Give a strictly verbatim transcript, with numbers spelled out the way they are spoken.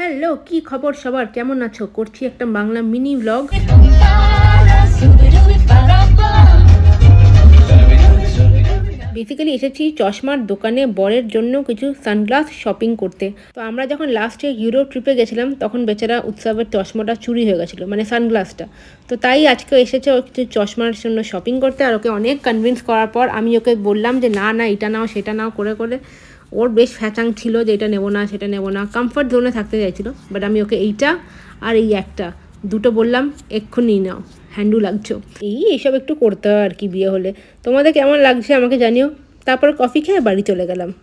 Hello, কি খবর সবার? কেমন আছো? করছি একটা বাংলা মিনি ব্লগ। বেসিক্যালি এসেছি চশমার দোকানে বরের জন্য কিছু সানগ্লাস শপিং করতে। তো আমরা যখন লাস্টে ইউরোপ ট্রিপে গেছিলাম তখন বেচারা উৎসবের চশমাটা চুরি হয়ে গেছিলো, মানে সানগ্লাসটা। তো তাই আজকে এসেছে ও কিছু চশমার জন্য শপিং করতে। আর ওকে অনেক কনভিন্স করার পর আমি ওকে বললাম যে না না এটা নাও সেটা নাও করে করে ওর বেশ ফ্যাচাং ছিল যে এটা নেবো না সেটা নেবো না, কমফর্ট জোনে থাকতে চাইছিলো। বাট আমি ওকে এইটা আর এই একটা দুটো বললাম এক্ষুনি নাও, হ্যান্ডু লাগছো। এই এইসব একটু করতে হয় আর কি বিয়ে হলে। তোমাদের কেমন লাগছে আমাকে জানিও। তারপর কফি খেয়ে বাড়ি চলে গেলাম।